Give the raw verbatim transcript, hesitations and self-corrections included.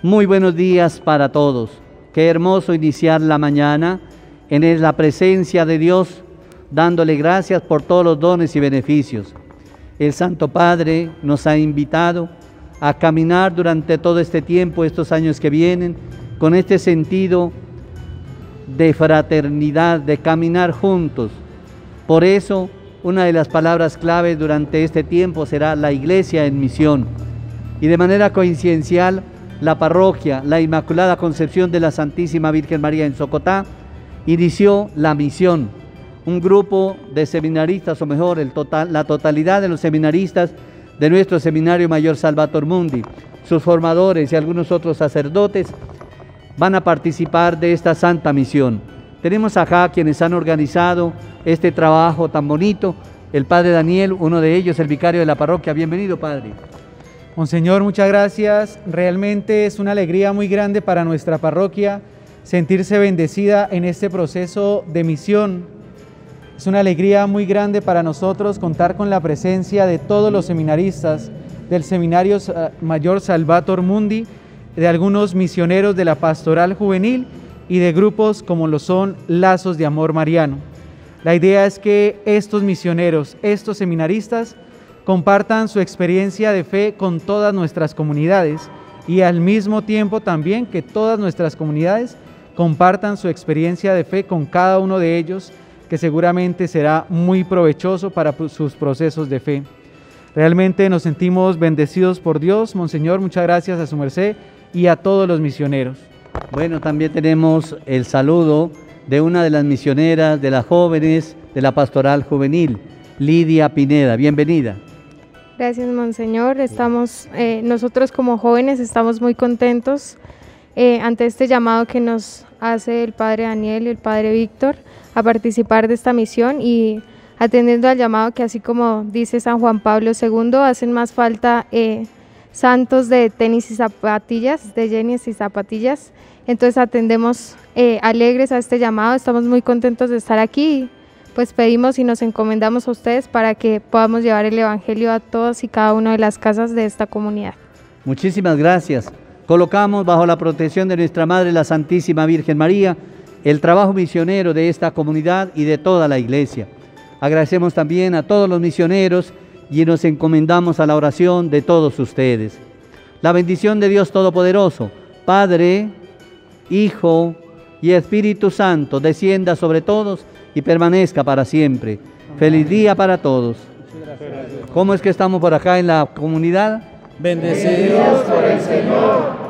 Muy buenos días para todos. Qué hermoso iniciar la mañana en la presencia de Dios, dándole gracias por todos los dones y beneficios. El Santo Padre nos ha invitado a caminar durante todo este tiempo, estos años que vienen, con este sentido de fraternidad, de caminar juntos. Por eso, una de las palabras claves durante este tiempo será la Iglesia en misión. Y de manera coincidencial, la parroquia, la Inmaculada Concepción de la Santísima Virgen María en Socotá, inició la misión. Un grupo de seminaristas, o mejor, el total, la totalidad de los seminaristas de nuestro Seminario Mayor Salvator Mundi, sus formadores y algunos otros sacerdotes, van a participar de esta santa misión. Tenemos acá quienes han organizado este trabajo tan bonito, el Padre Daniel, uno de ellos, el vicario de la parroquia. Bienvenido, Padre. Monseñor, muchas gracias. Realmente es una alegría muy grande para nuestra parroquia sentirse bendecida en este proceso de misión. Es una alegría muy grande para nosotros contar con la presencia de todos los seminaristas del Seminario Mayor Salvator Mundi, de algunos misioneros de la Pastoral Juvenil y de grupos como lo son Lazos de Amor Mariano. La idea es que estos misioneros, estos seminaristas, compartan su experiencia de fe con todas nuestras comunidades y al mismo tiempo también que todas nuestras comunidades compartan su experiencia de fe con cada uno de ellos, que seguramente será muy provechoso para sus procesos de fe. Realmente nos sentimos bendecidos por Dios. Monseñor, muchas gracias a su merced y a todos los misioneros. Bueno, también tenemos el saludo de una de las misioneras, de las jóvenes de la Pastoral Juvenil, Lidia Pineda. Bienvenida. Gracias, Monseñor. Estamos, eh, nosotros como jóvenes estamos muy contentos eh, ante este llamado que nos hace el Padre Daniel y el Padre Víctor a participar de esta misión, y atendiendo al llamado que, así como dice San Juan Pablo segundo, hacen más falta eh, santos de tenis y zapatillas, de jeans y zapatillas. Entonces atendemos eh, alegres a este llamado, estamos muy contentos de estar aquí. Pues pedimos y nos encomendamos a ustedes para que podamos llevar el Evangelio a todas y cada una de las casas de esta comunidad. Muchísimas gracias. Colocamos bajo la protección de nuestra Madre, la Santísima Virgen María, el trabajo misionero de esta comunidad y de toda la Iglesia. Agradecemos también a todos los misioneros y nos encomendamos a la oración de todos ustedes. La bendición de Dios Todopoderoso, Padre, Hijo y Espíritu Santo, descienda sobre todos y permanezca para siempre. Amén. Feliz día para todos. ¿Cómo es que estamos por acá en la comunidad? Bendecidos por el Señor.